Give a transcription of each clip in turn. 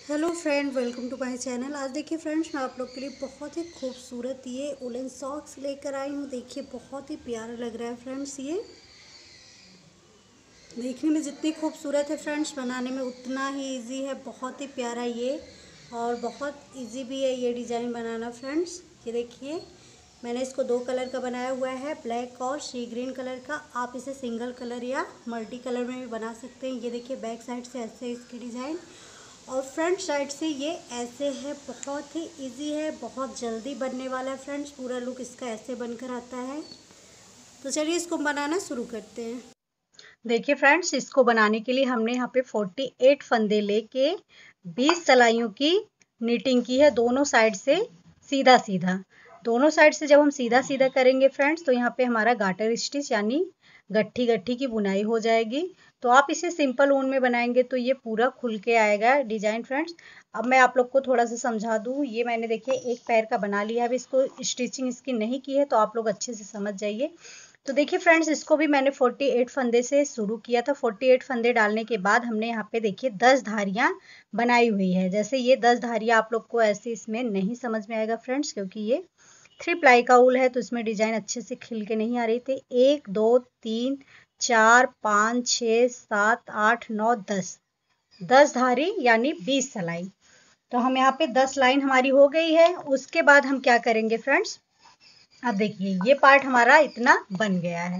Hello friend, welcome to my channel. आज देखिए friends, मैं आप लोग के लिए बहुत ही खूबसूरत ये उलन सॉक्स लेकर आई हूँ। देखिए बहुत ही प्यारा लग रहा है फ्रेंड्स। ये देखने में जितनी खूबसूरत है फ्रेंड्स, बनाने में उतना ही इजी है। बहुत ही प्यारा ये, और बहुत इजी भी है ये डिज़ाइन बनाना फ्रेंड्स। ये देखिए मैंने इसको दो कलर का बनाया हुआ है, ब्लैक और सी ग्रीन कलर का। आप इसे सिंगल कलर या मल्टी कलर में भी बना सकते हैं। ये देखिए बैक साइड से ऐसे इसकी डिज़ाइन, और फ्रंट साइड से ये ऐसे है। बहुत ही इजी है, बहुत जल्दी बनने वाला है फ्रेंड्स। पूरा लुक इसका ऐसे बनकर आता है। तो चलिए इसको बनाना शुरू करते हैं। देखिए फ्रेंड्स, इसको बनाने के लिए हमने यहाँ पे 48 फंदे लेके 20 सिलाइयों की नीटिंग की है, दोनों साइड से सीधा सीधा। दोनों साइड से जब हम सीधा सीधा करेंगे फ्रेंड्स, तो यहाँ पे हमारा गाटर स्टिच यानी गट्ठी गट्ठी की बुनाई हो जाएगी। तो आप इसे सिंपल ऊन में बनाएंगे तो ये पूरा खुल के आएगा डिजाइन फ्रेंड्स। अब मैं आप लोग को थोड़ा सा समझा दूँ। ये मैंने देखिए एक पैर का बना लिया है। अब इसको स्टिचिंग इसकी नहीं की है, तो आप लोग अच्छे से समझ जाइए। तो देखिए फ्रेंड्स, इसको भी मैंने 48 फंदे से शुरू किया था। 48 फंदे डालने के बाद हमने यहाँ पे देखिए 10 धारियां बनाई हुई है। जैसे ये 10 धारियां आप लोग को ऐसे इसमें नहीं समझ में आएगा फ्रेंड्स, क्योंकि ये 3 प्लाई का ऊल है, तो इसमें डिजाइन अच्छे से खिल के नहीं आ रही थी। 1 2 3 4 5 6 7 8 9 10 10 धारी यानी 20 सिलाई। तो हम यहाँ पे 10 लाइन हमारी हो गई है। उसके बाद हम क्या करेंगे फ्रेंड्स, अब देखिए ये पार्ट हमारा इतना बन गया है।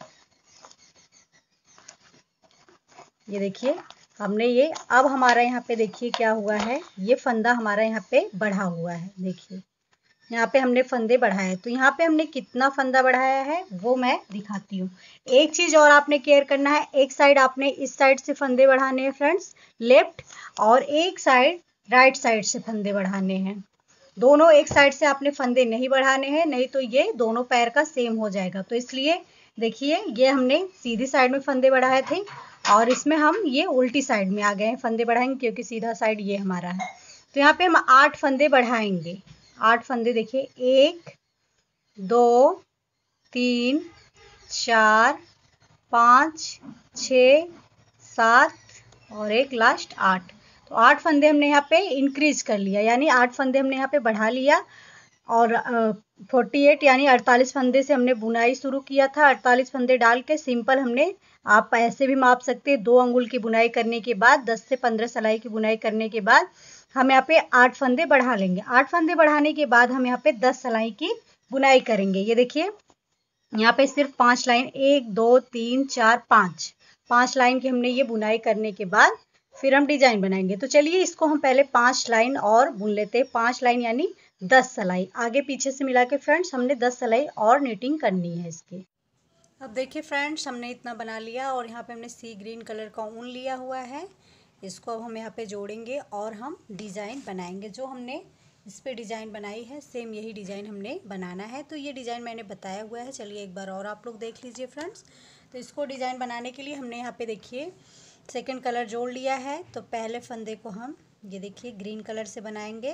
ये देखिए हमने ये, अब हमारा यहाँ पे देखिए क्या हुआ है, ये फंदा हमारा यहाँ पे बढ़ा हुआ है। देखिए यहाँ पे हमने फंदे बढ़ाए, तो यहाँ पे हमने कितना फंदा बढ़ाया है वो मैं दिखाती हूँ। एक चीज और आपने केयर करना है, एक साइड आपने इस साइड से फंदे बढ़ाने हैं फ्रेंड्स, लेफ्ट, और एक साइड राइट साइड से फंदे बढ़ाने हैं। दोनों एक साइड से आपने फंदे नहीं बढ़ाने हैं, नहीं तो ये दोनों पैर का सेम हो जाएगा। तो इसलिए देखिए ये हमने सीधी साइड में फंदे बढ़ाए थे, और इसमें हम ये उल्टी साइड में आ गए हैं फंदे बढ़ाएंगे, क्योंकि सीधा साइड ये हमारा है। तो यहाँ पे हम 8 फंदे बढ़ाएंगे। 8 फंदे देखिए, 1 2 3 4 5 6 7 और एक लास्ट 8। तो 8 फंदे हमने यहाँ पे इंक्रीज कर लिया, यानी 8 फंदे हमने यहाँ पे बढ़ा लिया। और 48 यानी 48 फंदे से हमने बुनाई शुरू किया था। 48 फंदे डाल के सिंपल हमने, आप ऐसे भी माप सकते हैं, 2 अंगुल की बुनाई करने के बाद 10 से 15 सिलाई की बुनाई करने के बाद हम यहाँ पे 8 फंदे बढ़ा लेंगे। 8 फंदे बढ़ाने के बाद हम यहाँ पे 10 सिलाई की बुनाई करेंगे। ये देखिए यहाँ पे सिर्फ 5 लाइन, 1 2 3 4 5 लाइन की हमने ये बुनाई करने के बाद फिर हम डिजाइन बनाएंगे। तो चलिए इसको हम पहले 5 लाइन और बुन लेते हैं। 5 लाइन यानी 10 सिलाई आगे पीछे से मिला के फ्रेंड्स हमने 10 सिलाई और नीटिंग करनी है इसकी। अब देखिए फ्रेंड्स, हमने इतना बना लिया, और यहाँ पे हमने सी ग्रीन कलर का ऊन लिया हुआ है। इसको अब हम यहाँ पे जोड़ेंगे और हम डिज़ाइन बनाएंगे। जो हमने इस पे डिज़ाइन बनाई है, सेम यही डिज़ाइन हमने बनाना है। तो ये डिज़ाइन मैंने बताया हुआ है, चलिए एक बार और आप लोग देख लीजिए फ्रेंड्स। तो इसको डिज़ाइन बनाने के लिए हमने यहाँ पे देखिए सेकंड कलर जोड़ लिया है। तो पहले फंदे को हम ये देखिए ग्रीन कलर से बनाएंगे।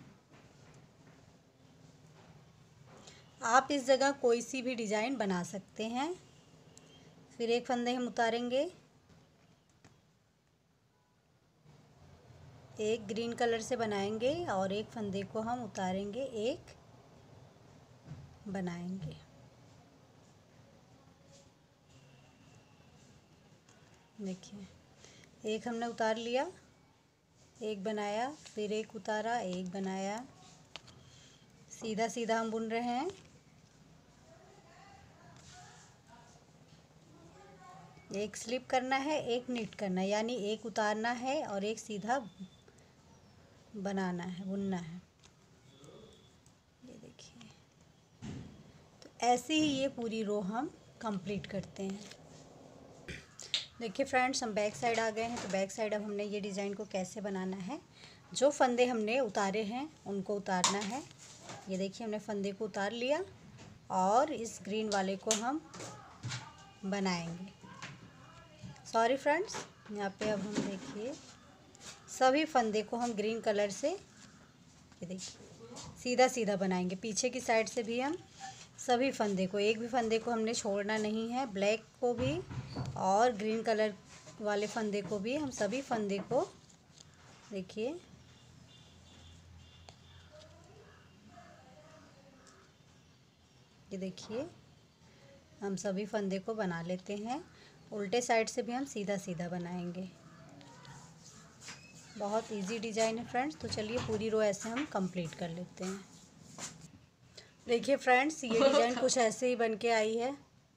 आप इस जगह कोई सी भी डिज़ाइन बना सकते हैं। फिर एक फंदे हम उतारेंगे, एक ग्रीन कलर से बनाएंगे, और एक फंदे को हम उतारेंगे, एक बनाएंगे। देखिए एक हमने उतार लिया, एक बनाया, फिर एक उतारा, एक बनाया। सीधा सीधा हम बुन रहे हैं। एक स्लिप करना है, एक नीट करना है, यानी एक उतारना है और एक सीधा बनाना है, बुनना है। ये देखिए, तो ऐसे ही ये पूरी रो हम कंप्लीट करते हैं। देखिए फ्रेंड्स, हम बैक साइड आ गए हैं। तो बैक साइड अब हमने ये डिज़ाइन को कैसे बनाना है, जो फंदे हमने उतारे हैं उनको उतारना है। ये देखिए हमने फंदे को उतार लिया, और इस ग्रीन वाले को हम बनाएंगे। सॉरी फ्रेंड्स, यहाँ पे अब हम देखिए सभी फंदे को हम ग्रीन कलर से ये देखिए सीधा सीधा बनाएंगे। पीछे की साइड से भी हम सभी फंदे को, एक भी फंदे को हमने छोड़ना नहीं है। ब्लैक को भी और ग्रीन कलर वाले फंदे को भी हम सभी फंदे को देखिए ये देखिए हम सभी फंदे को बना लेते हैं। उल्टे साइड से भी हम सीधा सीधा बनाएंगे। बहुत इजी डिज़ाइन है फ्रेंड्स। तो चलिए पूरी रो ऐसे हम कंप्लीट कर लेते हैं। देखिए फ्रेंड्स ये डिज़ाइन कुछ ऐसे ही बन के आई है।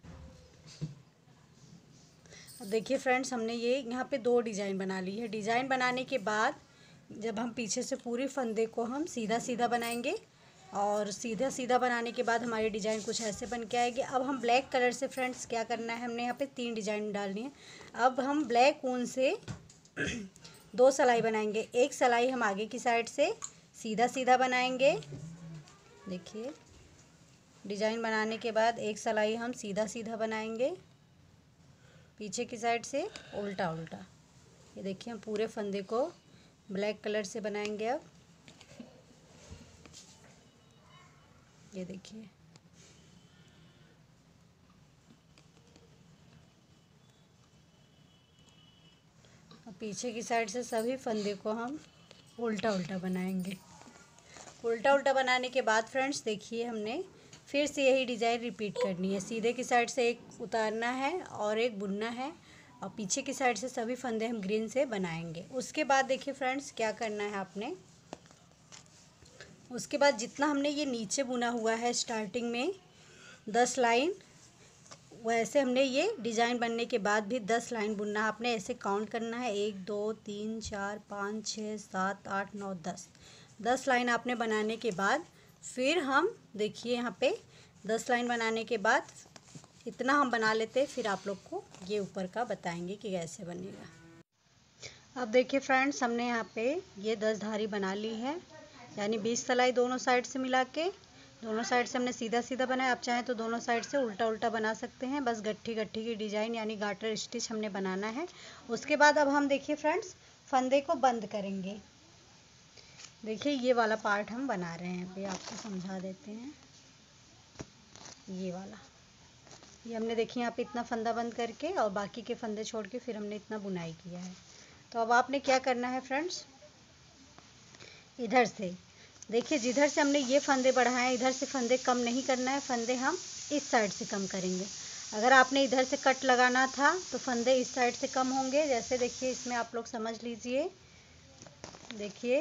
अब देखिए फ्रेंड्स हमने ये यहाँ पे 2 डिज़ाइन बना ली है। डिज़ाइन बनाने के बाद जब हम पीछे से पूरी फंदे को हम सीधा सीधा बनाएंगे और सीधा सीधा बनाने के बाद हमारी डिज़ाइन कुछ ऐसे बन के आएगी। अब हम ब्लैक कलर से फ्रेंड्स क्या करना है, हमने यहाँ पे 3 डिज़ाइन डालनी है। अब हम ब्लैक ऊन से 2 सिलाई बनाएंगे। एक सिलाई हम आगे की साइड से सीधा सीधा बनाएंगे। देखिए डिज़ाइन बनाने के बाद एक सिलाई हम सीधा सीधा बनाएंगे, पीछे की साइड से उल्टा उल्टा। ये देखिए हम पूरे फंदे को ब्लैक कलर से बनाएंगे। अब ये देखिए अब पीछे की साइड से सभी फंदे को हम उल्टा उल्टा बनाएंगे। उल्टा उल्टा बनाने के बाद फ्रेंड्स देखिए हमने फिर से यही डिज़ाइन रिपीट करनी है। सीधे की साइड से एक उतारना है और एक बुनना है और पीछे की साइड से सभी फंदे हम ग्रीन से बनाएंगे। उसके बाद देखिए फ्रेंड्स क्या करना है आपने, उसके बाद जितना हमने ये नीचे बुना हुआ है स्टार्टिंग में 10 लाइन, वैसे हमने ये डिज़ाइन बनने के बाद भी 10 लाइन बुनना है। आपने ऐसे काउंट करना है 1 2 3 4 5 6 7 8 9 10। 10 लाइन आपने बनाने के बाद फिर हम देखिए यहाँ पे 10 लाइन बनाने के बाद इतना हम बना लेते, फिर आप लोग को ये ऊपर का बताएंगे कि कैसे बनेगा। अब देखिए फ्रेंड्स हमने यहाँ पे ये 10 धारी बना ली है, यानी 20 सिलाई दोनों साइड से मिला के। दोनों साइड से हमने सीधा सीधा बनाया। आप चाहें तो दोनों साइड से उल्टा उल्टा बना सकते हैं। बस गट्ठी गट्ठी की डिज़ाइन यानी गार्टर स्टिच हमने बनाना है। उसके बाद अब हम देखिए फ्रेंड्स फंदे को बंद करेंगे। देखिए ये वाला पार्ट हम बना रहे हैं, अभी आपको समझा देते हैं। ये वाला ये हमने देखिए यहाँ पे इतना फंदा बंद करके और बाकी के फंदे छोड़ के फिर हमने इतना बुनाई किया है। तो अब आपने क्या करना है फ्रेंड्स, इधर से देखिए जिधर से हमने ये फंदे बढ़ाए इधर से फंदे कम नहीं करना है। फंदे हम इस साइड से कम करेंगे। अगर आपने इधर से कट लगाना था तो फंदे इस साइड से कम होंगे। जैसे देखिए इसमें आप लोग समझ लीजिए। देखिए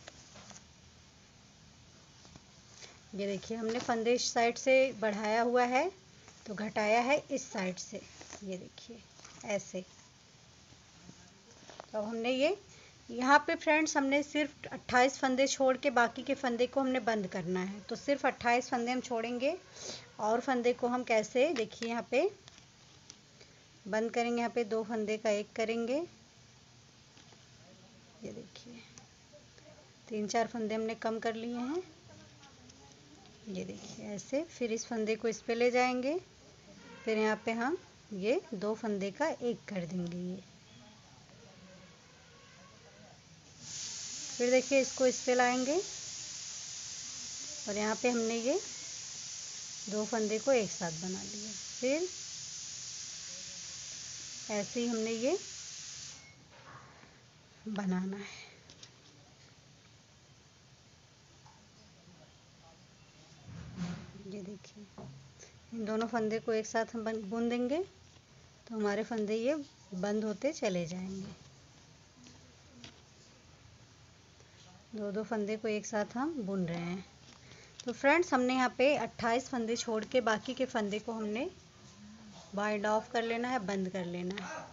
ये देखिए हमने फंदे इस साइड से बढ़ाया हुआ है तो घटाया है इस साइड से। ये देखिए ऐसे। तो अब हमने ये यहाँ पे फ्रेंड्स हमने सिर्फ 28 फंदे छोड़ के बाकी के फंदे को हमने बंद करना है। तो सिर्फ 28 फंदे हम छोड़ेंगे और फंदे को हम कैसे देखिए यहाँ पे बंद करेंगे। यहाँ पे 2 फंदे का एक करेंगे। ये देखिए 3-4 फंदे हमने कम कर लिए हैं। ये देखिए ऐसे। फिर इस फंदे को इस पे ले जाएंगे। फिर यहाँ पे हम ये 2 फंदे का एक कर देंगे। ये फिर देखिए इसको इस पे लाएंगे और यहाँ पे हमने ये 2 फंदे को एक साथ बना लिया। फिर ऐसे ही हमने ये बनाना है। ये देखिए इन दोनों फंदे को एक साथ हम बुन देंगे तो हमारे फंदे ये बंद होते चले जाएंगे। 2-2 फंदे को एक साथ हम बुन रहे हैं। तो फ्रेंड्स हमने यहाँ पे 28 फंदे छोड़ के बाकी के फंदे को हमने बाइंड ऑफ कर लेना है, बंद कर लेना है।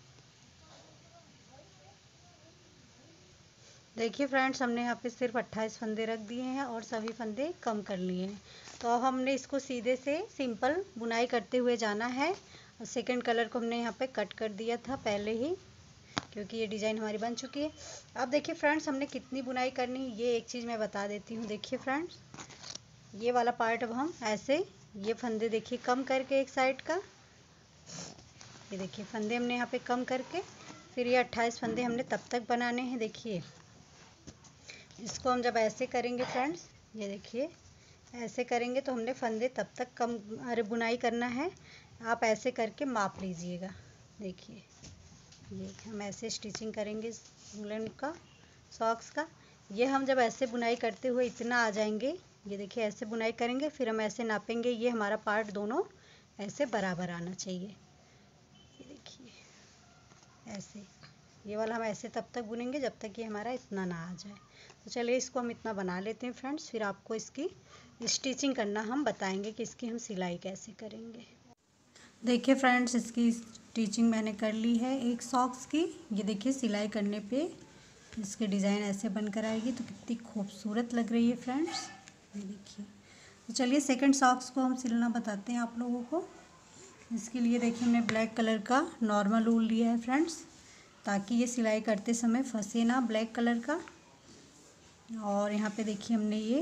देखिए फ्रेंड्स हमने यहाँ पे सिर्फ 28 फंदे रख दिए हैं और सभी फंदे कम कर लिए हैं। तो अब हमने इसको सीधे से सिंपल बुनाई करते हुए जाना है। और सेकंड कलर को हमने यहाँ पे कट कर दिया था पहले ही, क्योंकि ये डिज़ाइन हमारी बन चुकी है। अब देखिए फ्रेंड्स हमने कितनी बुनाई करनी है ये एक चीज़ मैं बता देती हूँ। देखिए फ्रेंड्स ये वाला पार्ट अब हम ऐसे ये फंदे देखिए कम करके एक साइड का, ये देखिए फंदे हमने यहाँ पे कम करके फिर ये 28 फंदे हमने तब तक बनाने हैं। देखिए इसको हम जब ऐसे करेंगे फ्रेंड्स, ये देखिए ऐसे करेंगे तो हमने फंदे तब तक कम बुनाई करना है। आप ऐसे करके माप लीजिएगा। देखिए ये हम ऐसे स्टिचिंग करेंगे वूलन का सॉक्स का। ये हम जब ऐसे बुनाई करते हुए इतना आ जाएंगे, ये देखिए ऐसे बुनाई करेंगे, फिर हम ऐसे नापेंगे, ये हमारा पार्ट दोनों ऐसे बराबर आना चाहिए। ये देखिए ऐसे, ये वाला हम ऐसे तब तक बुनेंगे जब तक ये हमारा इतना ना आ जाए। तो चलिए इसको हम इतना बना लेते हैं फ्रेंड्स, फिर आपको इसकी स्टिचिंग करना हम बताएंगे कि इसकी हम सिलाई कैसे करेंगे। देखिए फ्रेंड्स, इसकी स्टिचिंग मैंने कर ली है एक सॉक्स की। ये देखिए सिलाई करने पे इसकी डिज़ाइन ऐसे बनकर आएगी, तो कितनी खूबसूरत लग रही है फ्रेंड्स। ये देखिए। तो चलिए सेकंड सॉक्स को हम सिलना बताते हैं आप लोगों को। इसके लिए देखिए हमने ब्लैक कलर का नॉर्मल ऊल लिया है फ्रेंड्स, ताकि ये सिलाई करते समय फंसे ना, ब्लैक कलर का। और यहाँ पे देखिए हमने ये,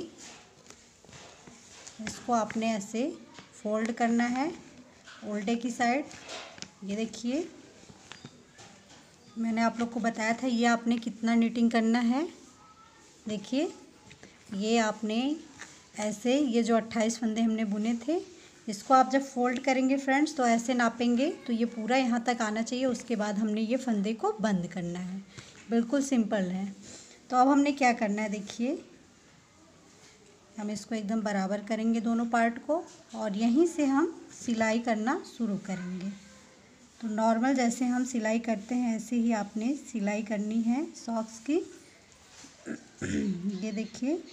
इसको आपने ऐसे फोल्ड करना है उल्टे की साइड। ये देखिए मैंने आप लोग को बताया था ये आपने कितना नीटिंग करना है। देखिए ये आपने ऐसे, ये जो 28 फंदे हमने बुने थे, इसको आप जब फोल्ड करेंगे फ्रेंड्स तो ऐसे नापेंगे तो ये पूरा यहाँ तक आना चाहिए। उसके बाद हमने ये फंदे को बंद करना है। बिल्कुल सिंपल है। तो अब हमने क्या करना है, देखिए हम इसको एकदम बराबर करेंगे दोनों पार्ट को, और यहीं से हम सिलाई करना शुरू करेंगे। तो नॉर्मल जैसे हम सिलाई करते हैं ऐसे ही आपने सिलाई करनी है सॉक्स की। ये देखिए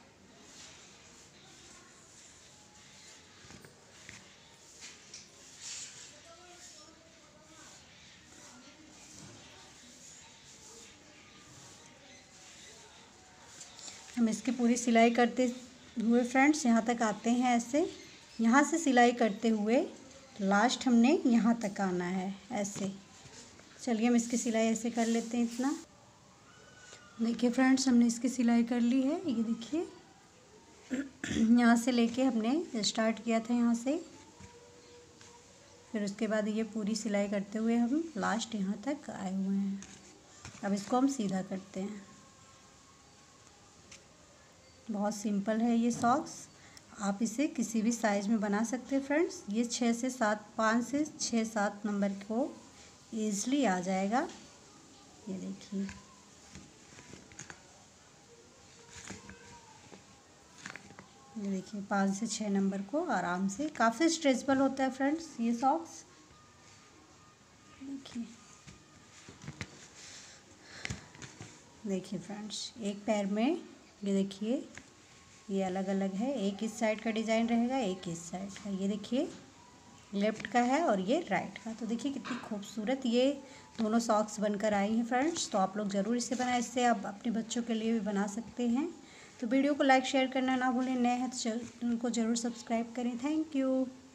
हम इसकी पूरी सिलाई करते हुए फ्रेंड्स यहाँ तक आते हैं ऐसे। यहाँ से सिलाई करते हुए लास्ट हमने यहाँ तक आना है ऐसे। चलिए हम इसकी सिलाई ऐसे कर लेते हैं इतना। देखिए फ्रेंड्स हमने इसकी सिलाई कर ली है। ये देखिए यहाँ से लेके हमने स्टार्ट किया था यहाँ से, फिर उसके बाद ये पूरी सिलाई करते हुए हम लास्ट यहाँ तक आए हुए हैं। अब इसको हम सीधा करते हैं। बहुत सिंपल है ये सॉक्स, आप इसे किसी भी साइज़ में बना सकते हैं फ्रेंड्स। ये 6 से 7, 5 से 6, 7 नंबर को ईज़िली आ जाएगा। ये देखिए ये देखिए 5 से 6 नंबर को आराम से, काफ़ी स्ट्रेचेबल होता है फ्रेंड्स ये सॉक्स। देखिए फ्रेंड्स एक पैर में ये देखिए ये अलग अलग है, एक इस साइड का डिज़ाइन रहेगा, एक इस साइड का। ये देखिए लेफ़्ट का है और ये राइट का। तो देखिए कितनी खूबसूरत ये दोनों सॉक्स बनकर आई हैं फ्रेंड्स। तो आप लोग ज़रूर इसे बनाएं, इससे आप अपने बच्चों के लिए भी बना सकते हैं। तो वीडियो को लाइक शेयर करना ना भूलें, नए हैं तो चैनल को ज़रूर सब्सक्राइब करें। Thank you.